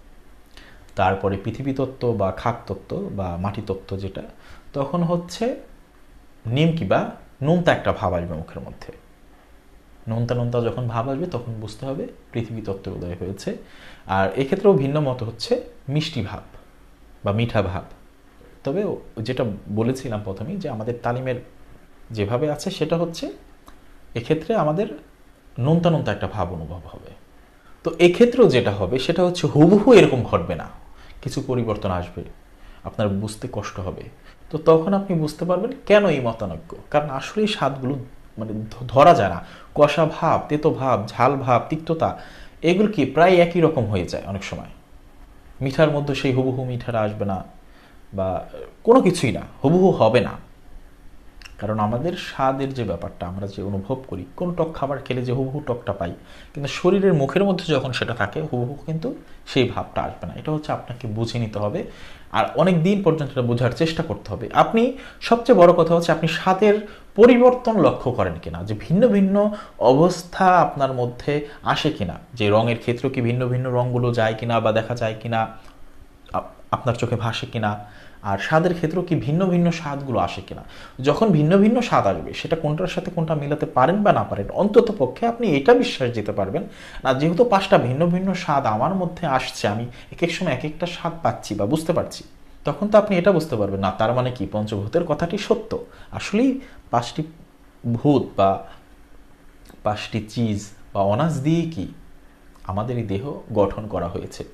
তারপরে পৃথিবীতত্ত্ব বা খাকতত্ত্ব বা মাটিতত্ত্ব যেটা, তখন হচ্ছে নিমকি বা নোনতা একটা ভাব আসবে মুখের মধ্যে। নোনতা নোনতা যখন ভাব আসবে তখন বুঝতে হবে পৃথিবী তত্ত্বের উদয় হয়েছে। আর এক্ষেত্রেও ভিন্ন মত হচ্ছে মিষ্টি ভাব বা মিঠা ভাব। তবে যেটা বলেছিলাম প্রথমেই যে আমাদের তালিমের যেভাবে আছে সেটা হচ্ছে এক্ষেত্রে আমাদের নোনতা নোনতা একটা ভাব অনুভব হবে। তো এক্ষেত্রেও যেটা হবে সেটা হচ্ছে হুবহু এরকম ঘটবে না, কিছু পরিবর্তন আসবে, আপনার বুঝতে কষ্ট হবে। তো তখন আপনি বুঝতে পারবেন কেন এই মতানৈক্য, কারণ আসলেই স্বাদগুলো মানে ধরা যায় না। কষা ভাব, তেতো ভাব, ঝাল ভাব, তিক্ততা, এগুলো কি প্রায় একই রকম হয়ে যায় অনেক সময়। মিঠার মধ্যে সেই হুবহু মিঠাটা আসবে না, বা কোনো কিছুই না, হুবহু হবে না। কারণ আমাদের স্বাদের যে ব্যাপারটা আমরা যে অনুভব করি, কোন টক খাবার খেলে যে হুবহু টকটা পাই, কিন্তু শরীরের মুখের মধ্যে যখন সেটা থাকে হুবহু কিন্তু সেই ভাবটা আসবে না। এটা হচ্ছে আপনাকে বুঝে নিতে হবে, আর অনেক দিন পর্যন্ত এটা বোঝার চেষ্টা করতে হবে। আপনি সবচেয়ে বড় কথা হচ্ছে আপনি স্বাদের পরিবর্তন লক্ষ্য করেন কিনা, যে ভিন্ন ভিন্ন অবস্থা আপনার মধ্যে আসে কিনা, যে রঙের ক্ষেত্রেও কি ভিন্ন ভিন্ন রঙগুলো যায় কিনা বা দেখা যায় কিনা, আপনার চোখে ভাসে কিনা, আর স্বাদের ক্ষেত্রেও কি ভিন্ন ভিন্ন স্বাদগুলো আসে কিনা। যখন ভিন্ন ভিন্ন স্বাদ আসবে সেটা কোনটার সাথে কোনটা মিলাতে পারেন বা না পারেন, অন্তত পক্ষে আপনি এটা বিশ্বাস দিতে পারবেন না যেহেতু পাঁচটা ভিন্ন ভিন্ন স্বাদ আমার মধ্যে আসছে, আমি এক এক সময় এক একটা স্বাদ পাচ্ছি বা বুঝতে পারছি, তখন তো আপনি এটা বুঝতে পারবেন না তার মানে কি পঞ্চভূতের কথাটি সত্য। আসলেই পাঁচটি ভূত বা পাঁচটি চিজ বা অনাজ দিয়ে কি আমাদের এই দেহ গঠন করা হয়েছে,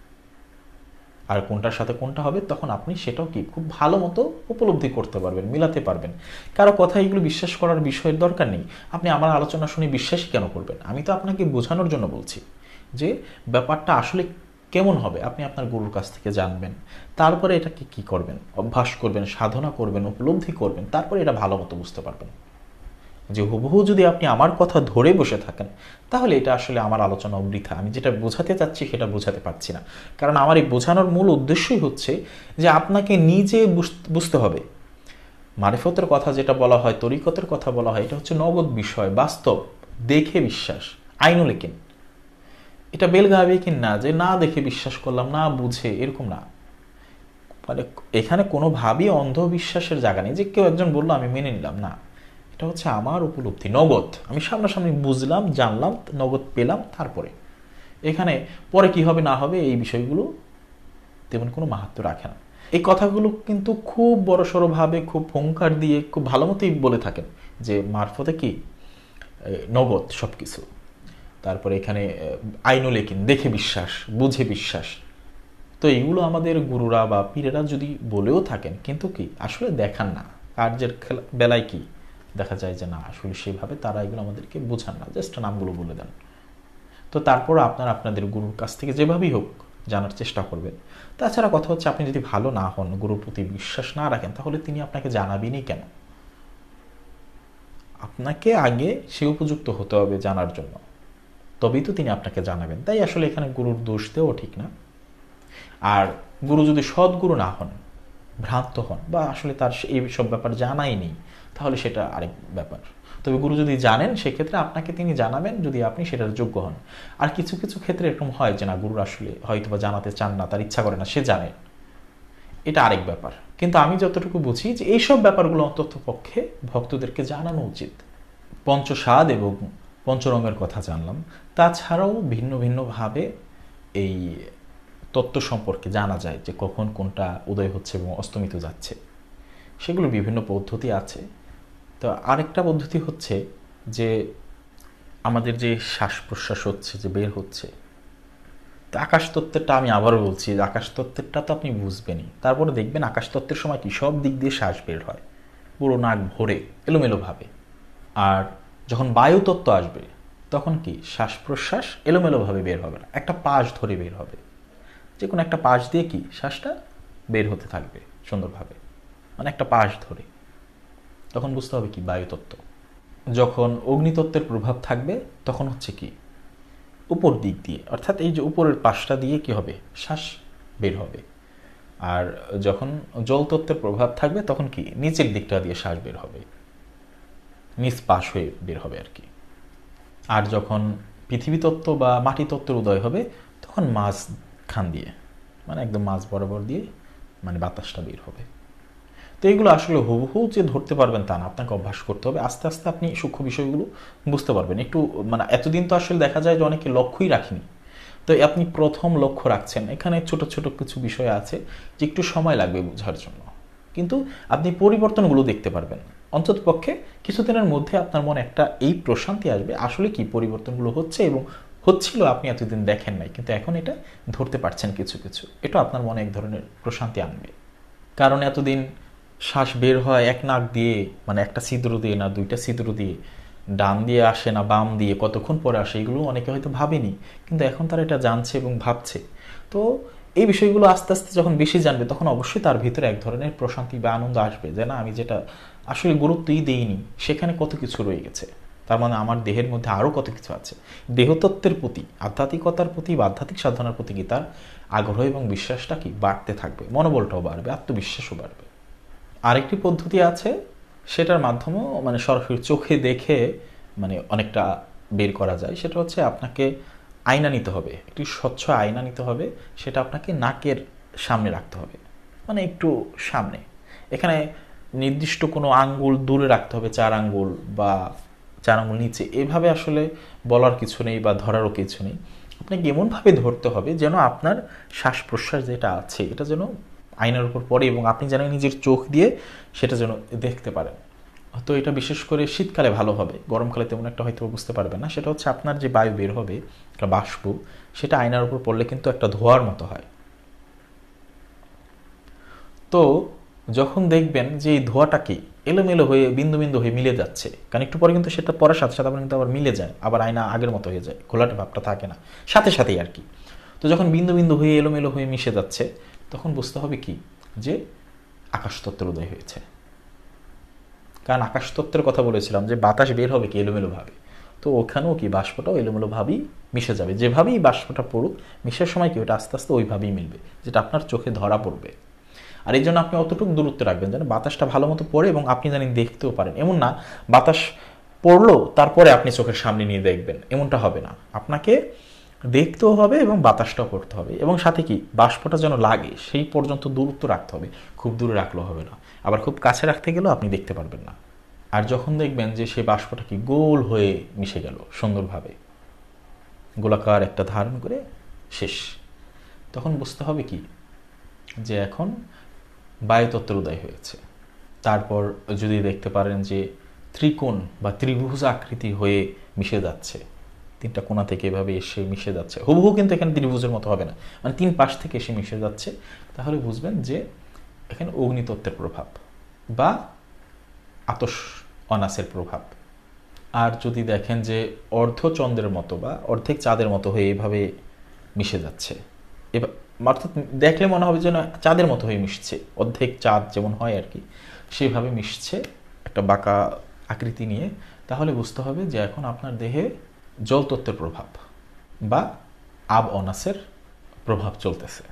আর কোনটার সাথে কোনটা হবে তখন আপনি সেটাও কি খুব ভালো মতো উপলব্ধি করতে পারবেন, মিলাতে পারবেন। কারো কথা এগুলো বিশ্বাস করার বিষয়ের দরকার নেই। আপনি আমার আলোচনা শুনে বিশ্বাসই কেন করবেন? আমি তো আপনাকে বোঝানোর জন্য বলছি যে ব্যাপারটা আসলে কেমন হবে আপনি আপনার গুরুর কাছ থেকে জানবেন, তারপরে এটাকে কি করবেন, অভ্যাস করবেন, সাধনা করবেন, উপলব্ধি করবেন, তারপরে এটা ভালো মতো বুঝতে পারবেন। যে হুবহু যদি আপনি আমার কথা ধরে বসে থাকেন তাহলে এটা আসলে আমার আলোচনা বৃথা। আমি যেটা বোঝাতে চাচ্ছি সেটা বোঝাতে পারছি না, কারণ আমার এই বোঝানোর মূল উদ্দেশ্যই হচ্ছে যে আপনাকে নিজে বুঝতে হবে। মারিফতের কথা যেটা বলা হয়, তরিকতের কথা বলা হয়, এটা হচ্ছে নগদ বিষয়, বাস্তব, দেখে বিশ্বাস, আইনুল ইয়াকিন। এটা বেলগাবে কি না যে না দেখে বিশ্বাস করলাম, না বুঝে, এরকম না। মানে এখানে কোনোভাবেই অন্ধবিশ্বাসের জায়গা নেই যে কেউ একজন বললো আমি মেনে নিলাম, না। এটা হচ্ছে আমার উপলব্ধি, নগদ, আমি সামনাসামনি বুঝলাম, জানলাম, নগদ পেলাম। তারপরে এখানে পরে কি হবে না হবে এই বিষয়গুলো তেমন কোনো মাহাত্ম্য রাখে না। এই কথাগুলো কিন্তু খুব বড়সড় ভাবে, খুব হুঙ্কার দিয়ে, খুব ভালো মতোই বলে থাকেন যে মারফতে কি নগদ সব কিছু। তারপরে এখানে আইনুল ইয়াকিন, দেখে বিশ্বাস, বুঝে বিশ্বাস। তো এইগুলো আমাদের গুরুরা বা পীরেরা যদি বলেও থাকেন, কিন্তু কি আসলে দেখান না, কার্যের বেলায় কি দেখা যায় যে না আসলে সেভাবে তারা এগুলো আমাদেরকে বোঝান না, জাস্ট নামগুলো বলে দেন। তো তারপর আপনারা আপনাদের গুরুর কাছ থেকে যেভাবেই হোক জানার চেষ্টা করবেন। তাছাড়া কথা হচ্ছে আপনি যদি ভালো না হন, গুরুর প্রতি বিশ্বাস না রাখেন, তাহলে তিনি আপনাকে জানাবেনই কেন? আপনাকে আগে সে উপযুক্ত হতে হবে জানার জন্য, তবেই তো তিনি আপনাকে জানাবেন। তাই আসলে এখানে গুরুর দোষ দেওয়া ঠিক না। আর গুরু যদি সদ্গুরু না হন, ভ্রান্ত হন, বা আসলে তার এই সব ব্যাপার জানাই নেই, তাহলে সেটা আরেক ব্যাপার। তবে গুরু যদি জানেন সেক্ষেত্রে আপনাকে তিনি জানাবেন যদি আপনি সেটার যোগ্য হন। আর কিছু কিছু ক্ষেত্রে এরকম হয় যে না গুরুর আসলে হয়তো বা জানাতে চান না, তার ইচ্ছা করে না, সে জানে, এটা আরেক ব্যাপার। কিন্তু আমি যতটুকু বুঝি যে এইসব ব্যাপারগুলো অন্তত পক্ষে ভক্তদেরকে জানানো উচিত। পঞ্চস্বাদ এবং পঞ্চরঙের কথা জানলাম, তাছাড়াও ভিন্ন ভিন্নভাবে এই তত্ত্ব সম্পর্কে জানা যায় যে কখন কোনটা উদয় হচ্ছে এবং অস্তমিত যাচ্ছে, সেগুলো বিভিন্ন পদ্ধতি আছে। তো আরেকটা পদ্ধতি হচ্ছে যে আমাদের যে শ্বাস প্রশ্বাস হচ্ছে, যে বের হচ্ছে, তো আকাশতত্ত্বেরটা আমি আবারও বলছি, আকাশতত্ত্বেরটা তো আপনি বুঝবেনই, তারপরে দেখবেন আকাশতত্ত্বের সময় কি সব দিক দিয়ে শ্বাস বের হয় পুরো নাক ভরে এলোমেলোভাবে। আর যখন বায়ুতত্ত্ব আসবে তখন কি শ্বাস প্রশ্বাস এলোমেলোভাবে বের হবে না, একটা পাশ ধরে বের হবে, যে কোনো একটা পাশ দিয়ে কি শ্বাসটা বের হতে থাকবে সুন্দরভাবে, মানে একটা পাশ ধরে। তখন বুঝতে হবে কি বায়ুতত্ত্ব। যখন অগ্নিতত্ত্বের প্রভাব থাকবে তখন হচ্ছে কি উপর দিক দিয়ে, অর্থাৎ এই যে উপরের পাশটা দিয়ে কি হবে, শ্বাস বের হবে। আর যখন জলতত্ত্বের প্রভাব থাকবে তখন কি নিচের দিকটা দিয়ে শ্বাস বের হবে, নিচ পাশ হয়ে বের হবে আর কি। আর যখন পৃথিবী তত্ত্ব বা মাটি তত্ত্বের উদয় হবে তখন মাঝ খান দিয়ে, মানে একদম মাঝ বরাবর দিয়ে মানে বাতাসটা বের হবে। তো এইগুলো আসলে হুবহু যে ধরতে পারবেন তা না, আপনাকে অভ্যাস করতে হবে। আস্তে আস্তে আপনি সূক্ষ্ম বিষয়গুলো বুঝতে পারবেন। একটু মানে এতদিন তো আসলে দেখা যায় যে অনেকে লক্ষ্যই রাখিনি, তো আপনি প্রথম লক্ষ্য রাখছেন, এখানে ছোট ছোট কিছু বিষয় আছে যে একটু সময় লাগবে বোঝার জন্য, কিন্তু আপনি পরিবর্তনগুলো দেখতে পারবেন। অন্তত পক্ষে কিছুদিনের মধ্যে আপনার মনে একটা এই প্রশান্তি আসবে, আসলে কি পরিবর্তনগুলো হচ্ছে এবং হচ্ছিল আপনি এতদিন দেখেন নাই, কিন্তু এখন এটা ধরতে পারছেন কিছু কিছু, এটা আপনার মনে এক ধরনের প্রশান্তি আনবে। কারণ এতদিন শ্বাস বের হয় এক নাক দিয়ে, মানে একটা ছিদ্র দিয়ে না দুইটা ছিদ্র দিয়ে, ডান দিয়ে আসে না বাম দিয়ে, কতক্ষণ পরে আসে, এগুলো অনেকে হয়তো ভাবেনি, কিন্তু এখন তারা এটা জানছে এবং ভাবছে। তো এই বিষয়গুলো আস্তে আস্তে যখন বেশি জানবে তখন অবশ্যই তার ভিতরে এক ধরনের প্রশান্তি বা আনন্দ আসবে, যে না আমি যেটা আসলে গুরুত্বই দেইনি সেখানে কত কিছু রয়ে গেছে, তার মানে আমার দেহের মধ্যে আরও কত কিছু আছে। দেহতত্ত্বের প্রতি, আধ্যাত্মিকতার প্রতি বা আধ্যাত্মিক সাধনার প্রতি কি তার আগ্রহ এবং বিশ্বাসটা কি বাড়তে থাকবে, মনোবলটাও বাড়বে, আত্মবিশ্বাসও বাড়বে। আরেকটি পদ্ধতি আছে, সেটার মাধ্যমেও মানে সরাসরি চোখে দেখে মানে অনেকটা বের করা যায়। সেটা হচ্ছে আপনাকে আয়না নিতে হবে, একটি স্বচ্ছ আয়না নিতে হবে, সেটা আপনাকে নাকের সামনে রাখতে হবে, মানে একটু সামনে। এখানে নির্দিষ্ট কোনো আঙ্গুল দূরে রাখতে হবে, চার আঙ্গুল বা চার আঙ্গুল নিচে, এভাবে আসলে বলার কিছু নেই বা ধরারও কিছু নেই। আপনাকে এমনভাবে ধরতে হবে যেন আপনার শ্বাস প্রশ্বাস যেটা আছে এটা যেন আয়নার উপর পড়ে এবং আপনি যেন নিজের চোখ দিয়ে সেটা যেন দেখতে পারেন। তো এটা বিশেষ করে শীতকালে ভালো হবে, গরমকালে তেমন একটা হয়তো বুঝতে পারবেন না। সেটা হচ্ছে আপনার যে বায়ু বের হবে, একটা বাষ্প, সেটা আয়নার উপর পড়লে কিন্তু একটা ধোঁয়ার মতো হয়। তো যখন দেখবেন যে এই ধোঁয়াটা কি এলোমেলো হয়ে বিন্দু বিন্দু হয়ে মিলে যাচ্ছে, কারণ একটু পরে কিন্তু সেটা পরের সাথে সাথে আবার কিন্তু আবার মিলে যায়, আবার আয়না আগের মতো হয়ে যায়, ঘোলাটে ভাবটা থাকে না সাথে সাথেই আর কি। তো যখন বিন্দু বিন্দু হয়ে এলোমেলো হয়ে মিশে যাচ্ছে তখন বুঝতে হবে কি যে আকাশতত্ত্বের উদয় হয়েছে। কারণ আকাশতত্ত্বের কথা বলেছিলাম যে বাতাস বের হবে কি এলোমেলো ভাবে, তো ওখানেও কি বাষ্পটাও এলোমেলো ভাবেই মিশে যাবে, যেভাবেই বাষ্পটা পড়ুক মিশার সময় কি ওটা আস্তে আস্তে ওইভাবেই মিলবে, যেটা আপনার চোখে ধরা পড়বে। আর এই জন্য আপনি অতটুকু দূরত্ব রাখবেন যেন বাতাসটা ভালো মতো পড়ে এবং আপনি জানেন দেখতেও পারেন। এমন না বাতাস পড়লো তারপরে আপনি চোখের সামনে নিয়ে দেখবেন, এমনটা হবে না। আপনাকে দেখতেও হবে এবং বাতাসটাও করতে হবে, এবং সাথে কি বাষ্পটা যেন লাগে সেই পর্যন্ত দূরত্ব রাখতে হবে, খুব দূরে রাখলেও হবে না, আবার খুব কাছে রাখতে গেলেও আপনি দেখতে পারবেন না। আর যখন দেখবেন যে সেই বাষ্পটা কি গোল হয়ে মিশে গেল সুন্দরভাবে, গোলাকার একটা ধারণ করে শেষ, তখন বুঝতে হবে কি যে এখন বায়ুতত্ত্বের উদয় হয়েছে। তারপর যদি দেখতে পারেন যে ত্রিকোণ বা ত্রিভুজ আকৃতি হয়ে মিশে যাচ্ছে, তিনটা কোণা থেকে এভাবে এসে মিশে যাচ্ছে, হুবহু কিন্তু এখানে ত্রিভুজের মতো হবে না, মানে তিন পাশ থেকে এসে মিশে যাচ্ছে, তাহলে বুঝবেন যে এখানে অগ্নিতত্ত্বের প্রভাব বা আতশ অনাসের প্রভাব। আর যদি দেখেন যে অর্ধচন্দ্রের মতো বা অর্ধেক চাঁদের মতো হয়ে এভাবে মিশে যাচ্ছে, এবার অর্থাৎ দেখলে মনে হবে যেন চাঁদের মতো হয়ে মিশছে, অর্ধেক চাঁদ যেমন হয় আর কি সেভাবে মিশছে একটা বাঁকা আকৃতি নিয়ে, তাহলে বুঝতে হবে যে এখন আপনার দেহে জলতত্ত্বের প্রভাব বা আব অনাসের প্রভাব চলতেছে।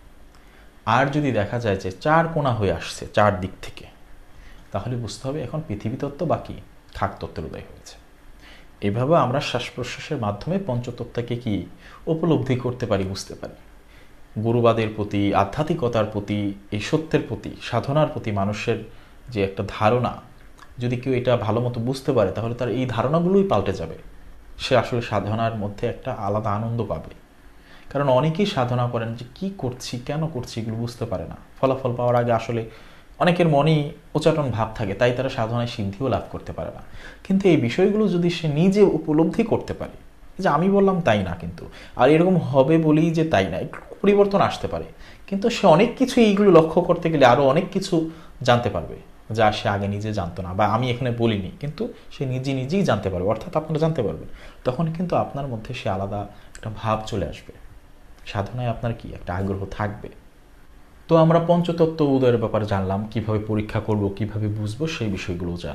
আর যদি দেখা যায় যে চার কোণা হয়ে আসছে চার দিক থেকে, তাহলে বুঝতে হবে এখন পৃথিবী তত্ত্ব বা কি খাকতত্ত্বের উদয় হয়েছে। এভাবে আমরা শ্বাস প্রশ্বাসের মাধ্যমে পঞ্চতত্ত্বকে কি উপলব্ধি করতে পারি, বুঝতে পারি। গুরুবাদের প্রতি, আধ্যাত্মিকতার প্রতি, এই সত্যের প্রতি, সাধনার প্রতি মানুষের যে একটা ধারণা, যদি কেউ এটা ভালো মতো বুঝতে পারে তাহলে তার এই ধারণাগুলোই পাল্টে যাবে, সে আসলে সাধনার মধ্যে একটা আলাদা আনন্দ পাবে। কারণ অনেকেই সাধনা করেন যে কি করছি কেন করছি এগুলো বুঝতে পারে না, ফলাফল পাওয়ার আগে আসলে অনেকের মনেই উচ্চাটন ভাব থাকে, তাই তারা সাধনায় সিদ্ধিও লাভ করতে পারে না। কিন্তু এই বিষয়গুলো যদি সে নিজে উপলব্ধি করতে পারে, যে আমি বললাম তাই না কিন্তু, আর এরকম হবে বলেই যে তাই না, একটু পরিবর্তন আসতে পারে, কিন্তু সে অনেক কিছু এইগুলো লক্ষ্য করতে গেলে আরও অনেক কিছু জানতে পারবে যা সে আগে নিজে জানতো না, বা আমি এখানে বলিনি, কিন্তু সে নিজে নিজেই জানতে পারবে, অর্থাৎ আপনারা জানতে পারবেন। তখন কিন্তু আপনার মধ্যে সে আলাদা একটা ভাব চলে আসবে, সাধনায় আপনার কি একটা আগ্রহ থাকবে। তো আমরা পঞ্চতত্ত্ব উদয়ের ব্যাপারে জানলাম, কিভাবে পরীক্ষা করব, কিভাবে বুঝবো সেই বিষয়গুলো জানলাম।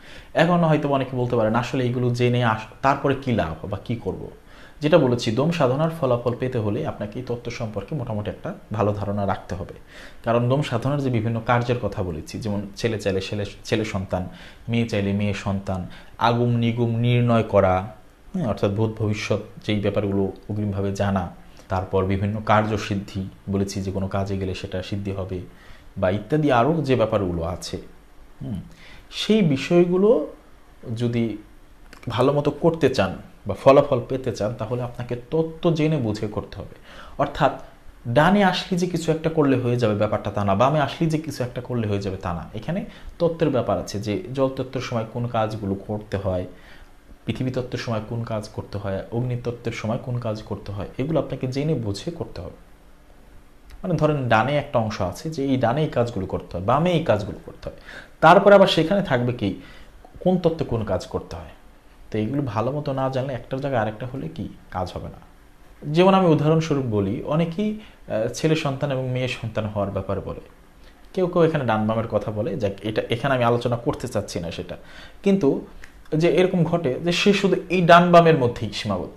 এখন হয়তো অনেকে বলতে পারেন আসলে এইগুলো জেনে আস তারপরে কী লাভ বা কী করব। যেটা বলেছি, দম সাধনার ফলাফল পেতে হলে আপনাকে এই তত্ত্ব সম্পর্কে মোটামুটি একটা ভালো ধারণা রাখতে হবে। কারণ দম সাধনার যে বিভিন্ন কার্যের কথা বলেছি, যেমন ছেলে চাইলে ছেলে ছেলে সন্তান, মেয়ে চাইলে মেয়ে সন্তান, আগুম নিগুম নির্ণয় করা, হ্যাঁ, অর্থাৎ ভূত ভবিষ্যৎ যেই ব্যাপারগুলো অগ্রিমভাবে জানা, তারপর বিভিন্ন কার্যসিদ্ধি বলেছি যে কোনো কাজে গেলে সেটা সিদ্ধি হবে, বা ইত্যাদি আরও যে ব্যাপারগুলো আছে, হুম, সেই বিষয়গুলো যদি ভালো মতো করতে চান বা ফলাফল পেতে চান, তাহলে আপনাকে তত্ত্ব জেনে বুঝে করতে হবে। অর্থাৎ ডানে আসলে যে কিছু একটা করলে হয়ে যাবে ব্যাপারটা তা না, বামে আসলে যে কিছু একটা করলে হয়ে যাবে তা না। এখানে তত্ত্বের ব্যাপার আছে, যে জল তত্ত্বের সময় কোন কাজগুলো করতে হয়, পৃথিবী তত্ত্বের সময় কোন কাজ করতে হয়, অগ্নিতত্ত্বের সময় কোন কাজ করতে হয়, এগুলো আপনাকে জেনে বুঝে করতে হবে। মানে ধরেন ডানে একটা অংশ আছে যে এই ডানে এই কাজগুলো করতে হয়, বামে এই কাজগুলো করতে হয়, তারপরে আবার সেখানে থাকবে কি কোন তত্ত্বে কোন কাজ করতে হয়। তো এইগুলো ভালো মতো না জানলে একটার জায়গায় আরেকটা হলে কি কাজ হবে না। যেমন আমি উদাহরণস্বরূপ বলি, অনেকেই ছেলে সন্তান এবং মেয়ে সন্তান হওয়ার ব্যাপারে বলে, কেউ কেউ এখানে ডান বামের কথা বলে, যাক এটা এখানে আমি আলোচনা করতে চাচ্ছি না সেটা, কিন্তু যে এরকম ঘটে যে সে শুধু এই ডান বামের মধ্যেই সীমাবদ্ধ,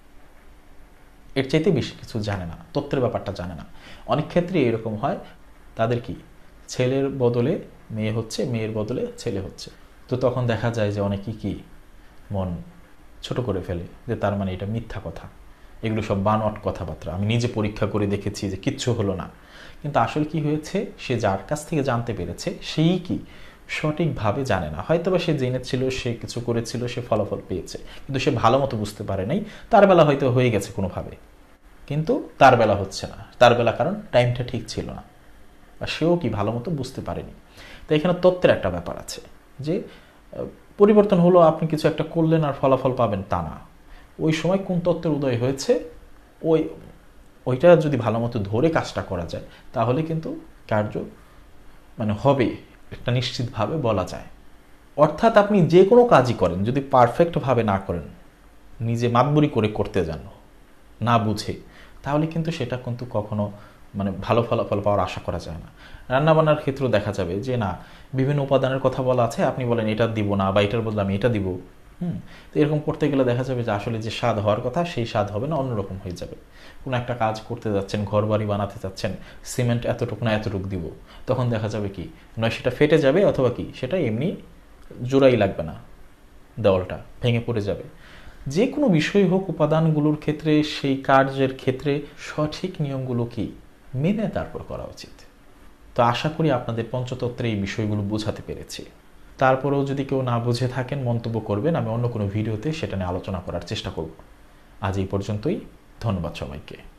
এর চাইতে বেশি কিছু জানে না, তত্ত্বের ব্যাপারটা জানে না। অনেক ক্ষেত্রে এরকম হয়, তাদের কি ছেলের বদলে মেয়ে হচ্ছে, মেয়ের বদলে ছেলে হচ্ছে। তো তখন দেখা যায় যে অনেকেই কি মন ছোট করে ফেলে, যে তার মানে এটা মিথ্যা কথা, এগুলো সব বানোয়াট কথাবার্তা, আমি নিজে পরীক্ষা করে দেখেছি যে কিচ্ছু হলো না। কিন্তু আসলে কি হয়েছে, সে যার কাছ থেকে জানতে পেরেছে সেই কি সঠিকভাবে জানে না। হয়তো বা সে জেনেছিল, সে কিছু করেছিল, সে ফলাফল পেয়েছে, কিন্তু সে ভালো মতো বুঝতে পারে নাই। তার বেলা হয়তো হয়ে গেছে কোনোভাবে, কিন্তু তার বেলা হচ্ছে না। তার বেলা কারণ টাইমটা ঠিক ছিল না, বা সেও কি ভালো মতো বুঝতে পারেনি। তো এখানে তত্ত্বের একটা ব্যাপার আছে, যে পরিবর্তন হলো, আপনি কিছু একটা করলেন আর ফলাফল পাবেন তা না। ওই সময় কোন তত্ত্বের উদয় হয়েছে, ওই ওইটা যদি ভালো মতো ধরে কাজটা করা যায়, তাহলে কিন্তু কার্য মানে হবে, একটা নিশ্চিতভাবে বলা যায়। অর্থাৎ আপনি যে কোনো কাজই করেন, যদি পারফেক্টভাবে না করেন, নিজে মাতবরি করে করতে যান না বুঝে, তাহলে কিন্তু সেটা কিন্তু কখনো মানে ভালো ফলাফল পাওয়ার আশা করা যায় না। রান্নাবান্নার ক্ষেত্রেও দেখা যাবে যে না, বিভিন্ন উপাদানের কথা বলা আছে, আপনি বলেন এটা দিব না, বা এটার বদলে আমি এটা দিব, হুম, তো এরকম করতে গেলে দেখা যাবে যে আসলে যে স্বাদ হওয়ার কথা সেই স্বাদ হবে না, অন্যরকম হয়ে যাবে। কোনো একটা কাজ করতে যাচ্ছেন, ঘর বাড়ি বানাতে যাচ্ছেন, সিমেন্ট এতটুকু না এতটুকু দিব, তখন দেখা যাবে কি নয় সেটা ফেটে যাবে, অথবা কি সেটা এমনি জোড়াই লাগবে না, দেওয়ালটা ভেঙে পড়ে যাবে। যে কোনো বিষয় হোক, উপাদানগুলোর ক্ষেত্রে, সেই কার্যের ক্ষেত্রে সঠিক নিয়মগুলো কি মেনে তারপর করা উচিত। তো আশা করি আপনাদের পঞ্চতত্ত্বের এই বিষয়গুলো বোঝাতে পেরেছি। তারপরেও যদি কেউ না বুঝে থাকেন, মন্তব্য করবেন, আমি অন্য কোনো ভিডিওতে সেটা নিয়ে আলোচনা করার চেষ্টা করব। আজ এই পর্যন্তই, ধন্যবাদ সবাইকে।